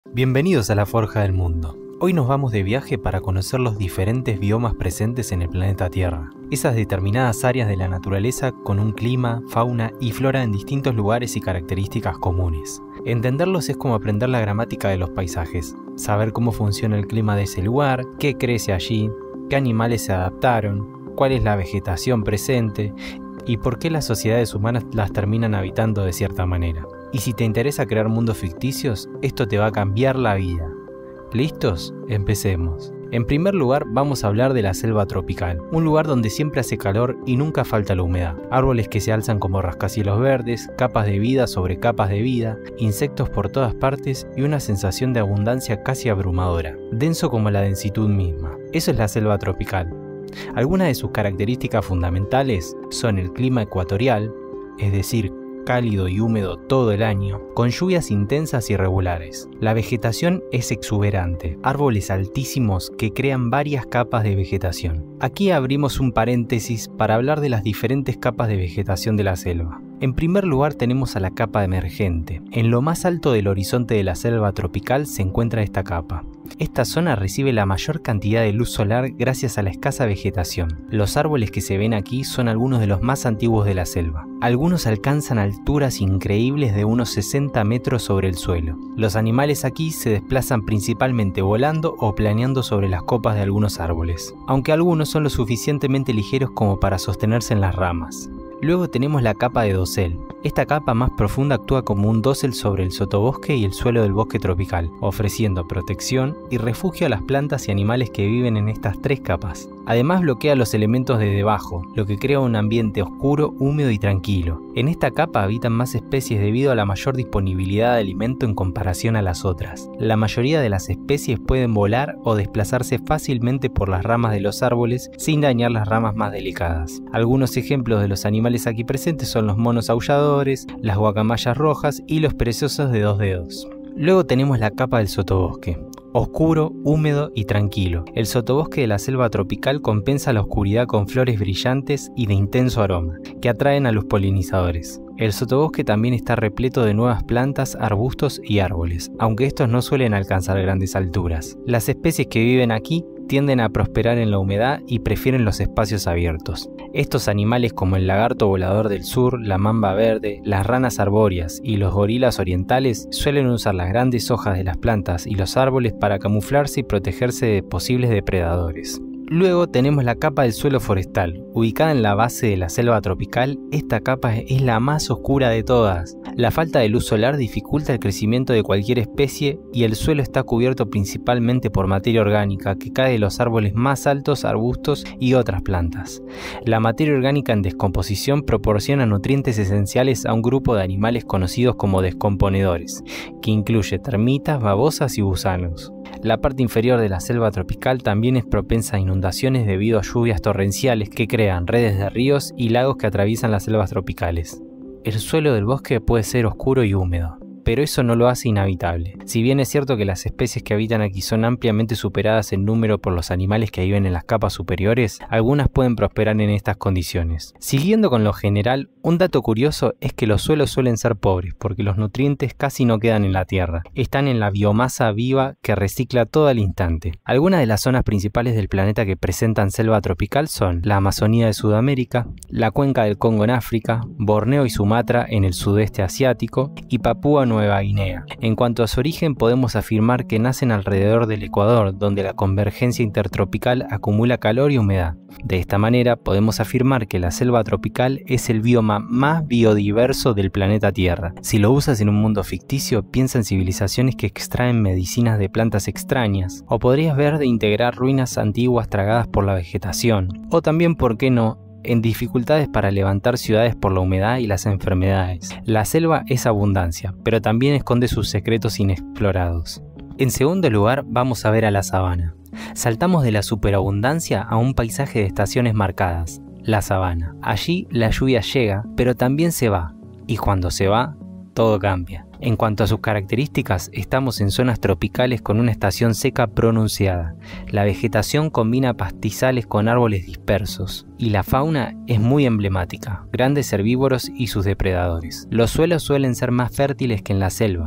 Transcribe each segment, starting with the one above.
Bienvenidos a la Forja del Mundo. Hoy nos vamos de viaje para conocer los diferentes biomas presentes en el planeta Tierra. Esas determinadas áreas de la naturaleza con un clima, fauna y flora en distintos lugares y características comunes. Entenderlos es como aprender la gramática de los paisajes, saber cómo funciona el clima de ese lugar, qué crece allí, qué animales se adaptaron, cuál es la vegetación presente y por qué las sociedades humanas las terminan habitando de cierta manera. Y si te interesa crear mundos ficticios, esto te va a cambiar la vida. ¿Listos? Empecemos. En primer lugar, vamos a hablar de la selva tropical, un lugar donde siempre hace calor y nunca falta la humedad. Árboles que se alzan como rascacielos verdes, capas de vida sobre capas de vida, insectos por todas partes y una sensación de abundancia casi abrumadora, denso como la densitud misma. Eso es la selva tropical. Algunas de sus características fundamentales son el clima ecuatorial, es decir, cálido y húmedo todo el año, con lluvias intensas y regulares. La vegetación es exuberante, árboles altísimos que crean varias capas de vegetación. Aquí abrimos un paréntesis para hablar de las diferentes capas de vegetación de la selva. En primer lugar tenemos a la capa emergente. En lo más alto del horizonte de la selva tropical se encuentra esta capa. Esta zona recibe la mayor cantidad de luz solar gracias a la escasa vegetación. Los árboles que se ven aquí son algunos de los más antiguos de la selva. Algunos alcanzan alturas increíbles de unos 60 metros sobre el suelo. Los animales aquí se desplazan principalmente volando o planeando sobre las copas de algunos árboles, aunque algunos son lo suficientemente ligeros como para sostenerse en las ramas. Luego tenemos la capa de dosel. Esta capa más profunda actúa como un dosel sobre el sotobosque y el suelo del bosque tropical, ofreciendo protección y refugio a las plantas y animales que viven en estas tres capas. Además bloquea los elementos de debajo, lo que crea un ambiente oscuro, húmedo y tranquilo. En esta capa habitan más especies debido a la mayor disponibilidad de alimento en comparación a las otras. La mayoría de las especies pueden volar o desplazarse fácilmente por las ramas de los árboles sin dañar las ramas más delicadas. Algunos ejemplos de los animales aquí presentes son los monos aulladores, las guacamayas rojas y los perezosos de 2 dedos. Luego tenemos la capa del sotobosque. Oscuro, húmedo y tranquilo. El sotobosque de la selva tropical compensa la oscuridad con flores brillantes y de intenso aroma, que atraen a los polinizadores. El sotobosque también está repleto de nuevas plantas, arbustos y árboles, aunque estos no suelen alcanzar grandes alturas. Las especies que viven aquí tienden a prosperar en la humedad y prefieren los espacios abiertos. Estos animales como el lagarto volador del sur, la mamba verde, las ranas arbóreas y los gorilas orientales suelen usar las grandes hojas de las plantas y los árboles para camuflarse y protegerse de posibles depredadores. Luego tenemos la capa del suelo forestal. Ubicada en la base de la selva tropical, esta capa es la más oscura de todas. La falta de luz solar dificulta el crecimiento de cualquier especie y el suelo está cubierto principalmente por materia orgánica que cae de los árboles más altos, arbustos y otras plantas. La materia orgánica en descomposición proporciona nutrientes esenciales a un grupo de animales conocidos como descomponedores, que incluye termitas, babosas y gusanos. La parte inferior de la selva tropical también es propensa a inundaciones debido a lluvias torrenciales que crean redes de ríos y lagos que atraviesan las selvas tropicales. El suelo del bosque puede ser oscuro y húmedo, pero eso no lo hace inhabitable. Si bien es cierto que las especies que habitan aquí son ampliamente superadas en número por los animales que viven en las capas superiores, algunas pueden prosperar en estas condiciones. Siguiendo con lo general, un dato curioso es que los suelos suelen ser pobres porque los nutrientes casi no quedan en la tierra, están en la biomasa viva que recicla todo al instante. Algunas de las zonas principales del planeta que presentan selva tropical son la Amazonía de Sudamérica, la cuenca del Congo en África, Borneo y Sumatra en el sudeste asiático y Papúa Nueva Guinea. En cuanto a su origen, podemos afirmar que nacen alrededor del Ecuador, donde la convergencia intertropical acumula calor y humedad. De esta manera, podemos afirmar que la selva tropical es el bioma más biodiverso del planeta Tierra. Si lo usas en un mundo ficticio, piensa en civilizaciones que extraen medicinas de plantas extrañas, o podrías ver de integrar ruinas antiguas tragadas por la vegetación, o también, ¿por qué no?, en dificultades para levantar ciudades por la humedad y las enfermedades. La selva es abundancia, pero también esconde sus secretos inexplorados. En segundo lugar, vamos a ver a la sabana. Saltamos de la superabundancia a un paisaje de estaciones marcadas, la sabana. Allí la lluvia llega, pero también se va, y cuando se va, todo cambia. En cuanto a sus características, estamos en zonas tropicales con una estación seca pronunciada. La vegetación combina pastizales con árboles dispersos y la fauna es muy emblemática, grandes herbívoros y sus depredadores. Los suelos suelen ser más fértiles que en la selva.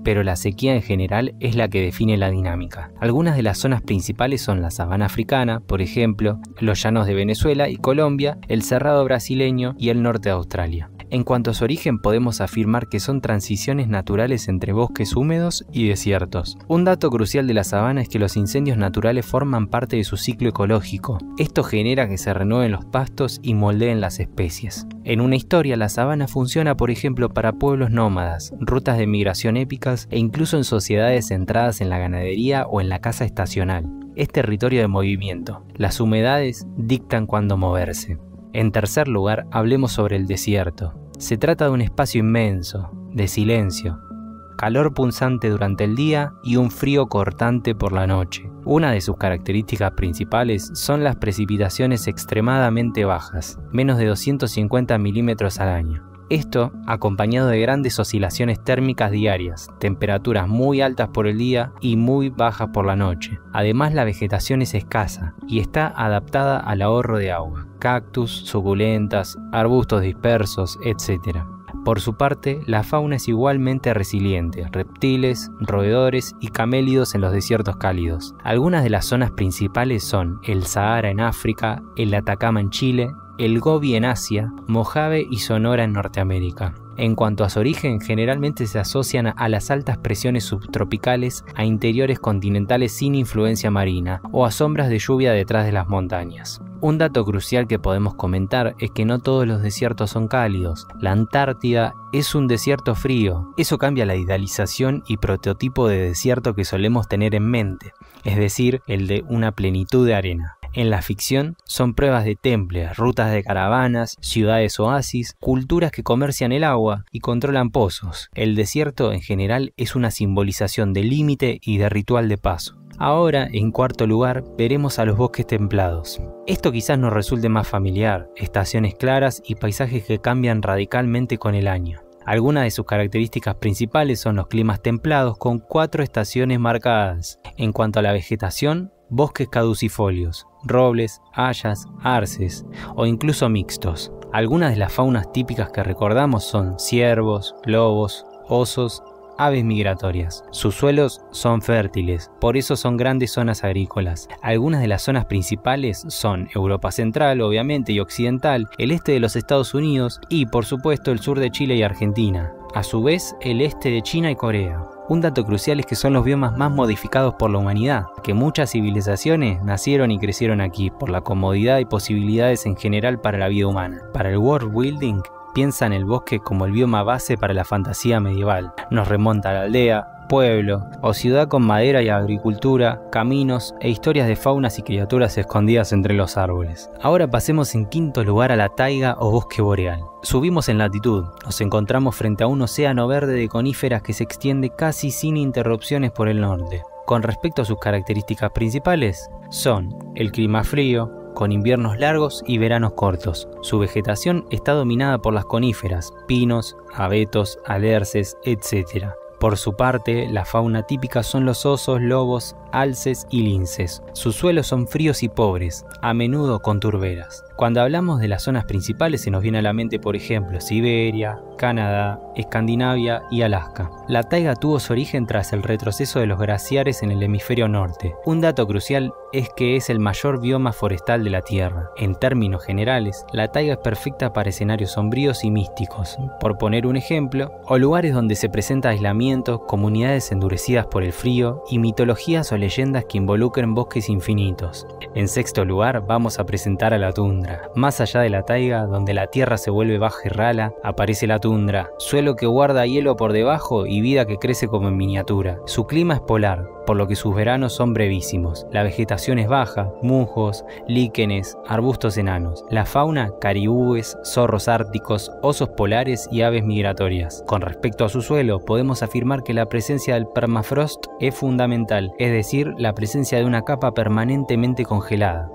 pero la sequía en general es la que define la dinámica. Algunas de las zonas principales son la sabana africana, por ejemplo, los llanos de Venezuela y Colombia, el cerrado brasileño y el norte de Australia. En cuanto a su origen, podemos afirmar que son transiciones naturales entre bosques húmedos y desiertos. Un dato crucial de la sabana es que los incendios naturales forman parte de su ciclo ecológico. Esto genera que se renueven los pastos y moldeen las especies. En una historia, la sabana funciona, por ejemplo, para pueblos nómadas, rutas de migración épicas e incluso en sociedades centradas en la ganadería o en la caza estacional. Es territorio de movimiento. Las humedades dictan cuándo moverse. En tercer lugar, hablemos sobre el desierto. Se trata de un espacio inmenso, de silencio, calor punzante durante el día y un frío cortante por la noche. Una de sus características principales son las precipitaciones extremadamente bajas, menos de 250 milímetros al año. Esto acompañado de grandes oscilaciones térmicas diarias, temperaturas muy altas por el día y muy bajas por la noche. Además, la vegetación es escasa y está adaptada al ahorro de agua. Cactus, suculentas, arbustos dispersos, etc. Por su parte, la fauna es igualmente resiliente, reptiles, roedores y camélidos en los desiertos cálidos. Algunas de las zonas principales son el Sahara en África, el Atacama en Chile, el Gobi en Asia, Mojave y Sonora en Norteamérica. En cuanto a su origen, generalmente se asocian a las altas presiones subtropicales, a interiores continentales sin influencia marina o a sombras de lluvia detrás de las montañas. Un dato crucial que podemos comentar es que no todos los desiertos son cálidos. La Antártida es un desierto frío. Eso cambia la idealización y prototipo de desierto que solemos tener en mente, es decir, el de una plenitud de arena. En la ficción son pruebas de templos, rutas de caravanas, ciudades oasis, culturas que comercian el agua y controlan pozos. El desierto en general es una simbolización de límite y de ritual de paso. Ahora, en cuarto lugar, veremos a los bosques templados. Esto quizás nos resulte más familiar, estaciones claras y paisajes que cambian radicalmente con el año. Algunas de sus características principales son los climas templados con 4 estaciones marcadas. En cuanto a la vegetación, bosques caducifolios, robles, hayas, arces o incluso mixtos. Algunas de las faunas típicas que recordamos son ciervos, lobos, osos, aves migratorias. Sus suelos son fértiles, por eso son grandes zonas agrícolas. Algunas de las zonas principales son Europa Central, obviamente, y Occidental, el este de los Estados Unidos y, por supuesto, el sur de Chile y Argentina. A su vez, el este de China y Corea. Un dato crucial es que son los biomas más modificados por la humanidad, que muchas civilizaciones nacieron y crecieron aquí por la comodidad y posibilidades en general para la vida humana. Para el world building, piensa en el bosque como el bioma base para la fantasía medieval. Nos remonta a la aldea, pueblo o ciudad con madera y agricultura, caminos e historias de faunas y criaturas escondidas entre los árboles. Ahora pasemos en quinto lugar a la taiga o bosque boreal. Subimos en latitud, nos encontramos frente a un océano verde de coníferas que se extiende casi sin interrupciones por el norte. Con respecto a sus características principales, son el clima frío, con inviernos largos y veranos cortos. Su vegetación está dominada por las coníferas, pinos, abetos, alerces, etc. Por su parte, la fauna típica son los osos, lobos, alces y linces. Sus suelos son fríos y pobres, a menudo con turberas. Cuando hablamos de las zonas principales se nos viene a la mente, por ejemplo, Siberia, Canadá, Escandinavia y Alaska. La taiga tuvo su origen tras el retroceso de los glaciares en el hemisferio norte. Un dato crucial es que es el mayor bioma forestal de la Tierra. En términos generales, la taiga es perfecta para escenarios sombríos y místicos, por poner un ejemplo, o lugares donde se presenta aislamiento, comunidades endurecidas por el frío y mitologías o leyendas que involucren bosques infinitos. En sexto lugar, vamos a presentar a la tundra. Más allá de la taiga, donde la tierra se vuelve baja y rala, aparece la tundra, suelo que guarda hielo por debajo y vida que crece como en miniatura. Su clima es polar, por lo que sus veranos son brevísimos. La vegetación es baja, musgos, líquenes, arbustos enanos. La fauna, caribúes, zorros árticos, osos polares y aves migratorias. Con respecto a su suelo, podemos afirmar que la presencia del permafrost es fundamental, es decir, la presencia de una capa permanentemente congelada.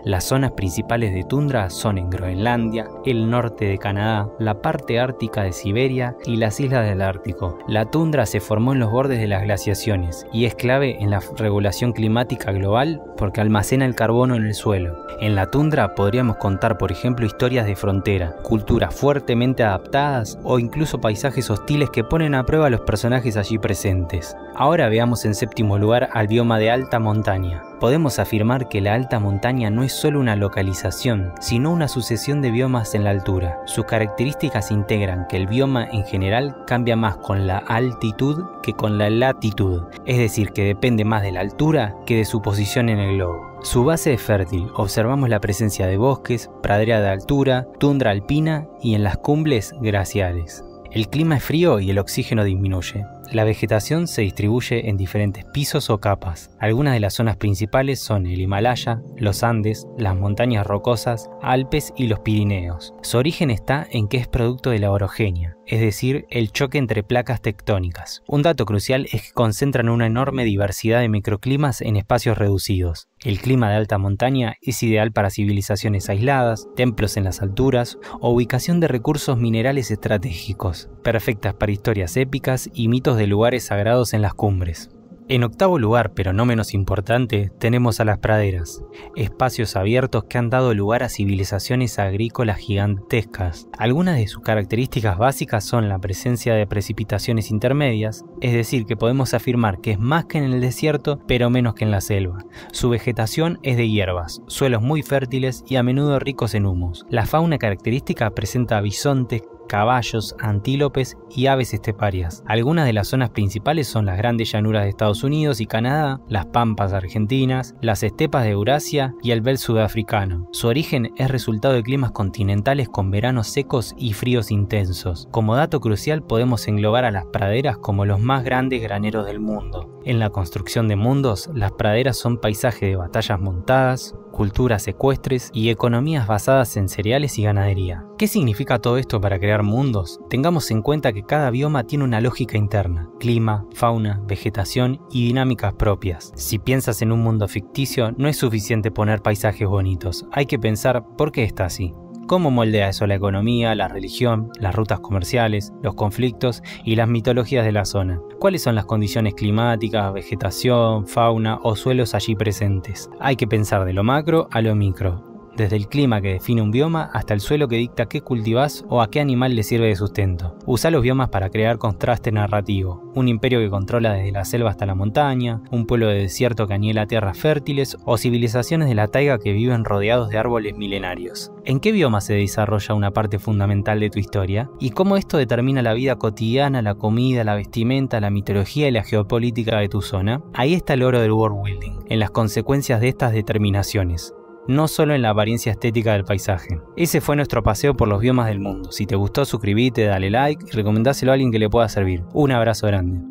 Las zonas principales de tundra son en Groenlandia, el norte de Canadá, la parte ártica de Siberia y las islas del Ártico. La tundra se formó en los bordes de las glaciaciones y es clave en la regulación climática global porque almacena el carbono en el suelo. En la tundra podríamos contar, por ejemplo, historias de frontera, culturas fuertemente adaptadas o incluso paisajes hostiles que ponen a prueba a los personajes allí presentes. Ahora veamos en séptimo lugar al bioma de alta montaña. Podemos afirmar que la alta montaña no es solo una localización, sino una sucesión de biomas en la altura. Sus características integran que el bioma en general cambia más con la altitud que con la latitud, es decir, que depende más de la altura que de su posición en el globo. Su base es fértil, observamos la presencia de bosques, pradera de altura, tundra alpina y en las cumbres glaciares. El clima es frío y el oxígeno disminuye. La vegetación se distribuye en diferentes pisos o capas. Algunas de las zonas principales son el Himalaya, los Andes, las montañas rocosas, Alpes y los Pirineos. Su origen está en que es producto de la orogenia, es decir, el choque entre placas tectónicas. Un dato crucial es que concentran una enorme diversidad de microclimas en espacios reducidos. El clima de alta montaña es ideal para civilizaciones aisladas, templos en las alturas o ubicación de recursos minerales estratégicos, perfectas para historias épicas y mitos de lugares sagrados en las cumbres. En octavo lugar, pero no menos importante, tenemos a las praderas, espacios abiertos que han dado lugar a civilizaciones agrícolas gigantescas. Algunas de sus características básicas son la presencia de precipitaciones intermedias, es decir, que podemos afirmar que es más que en el desierto, pero menos que en la selva. Su vegetación es de hierbas, suelos muy fértiles y a menudo ricos en humus. La fauna característica presenta bisontes, caballos, antílopes y aves esteparias. Algunas de las zonas principales son las grandes llanuras de Estados Unidos y Canadá, las pampas argentinas, las estepas de Eurasia y el belt sudafricano. Su origen es resultado de climas continentales con veranos secos y fríos intensos. Como dato crucial podemos englobar a las praderas como los más grandes graneros del mundo. En la construcción de mundos, las praderas son paisajes de batallas montadas, culturas ecuestres y economías basadas en cereales y ganadería. ¿Qué significa todo esto para crear mundos? Tengamos en cuenta que cada bioma tiene una lógica interna, clima, fauna, vegetación y dinámicas propias. Si piensas en un mundo ficticio, no es suficiente poner paisajes bonitos, hay que pensar por qué está así. ¿Cómo moldea eso la economía, la religión, las rutas comerciales, los conflictos y las mitologías de la zona? ¿Cuáles son las condiciones climáticas, vegetación, fauna o suelos allí presentes? Hay que pensar de lo macro a lo micro. Desde el clima que define un bioma hasta el suelo que dicta qué cultivás o a qué animal le sirve de sustento. Usa los biomas para crear contraste narrativo. Un imperio que controla desde la selva hasta la montaña, un pueblo de desierto que anhela tierras fértiles o civilizaciones de la taiga que viven rodeados de árboles milenarios. ¿En qué bioma se desarrolla una parte fundamental de tu historia? ¿Y cómo esto determina la vida cotidiana, la comida, la vestimenta, la mitología y la geopolítica de tu zona? Ahí está el oro del world building, en las consecuencias de estas determinaciones. No solo en la apariencia estética del paisaje. Ese fue nuestro paseo por los biomas del mundo. Si te gustó, suscríbete, dale like y recomendáselo a alguien que le pueda servir. Un abrazo grande.